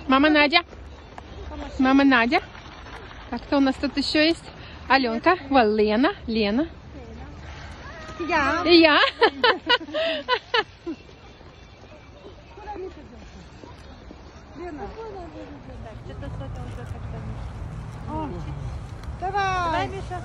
Мама Надя. Мама Надя. Так, кто у нас тут еще есть? Аленка. Вот Лена. Лена. Я. И я. Лена. Что-то Софья уже как-то... Давай. Давай, Миша.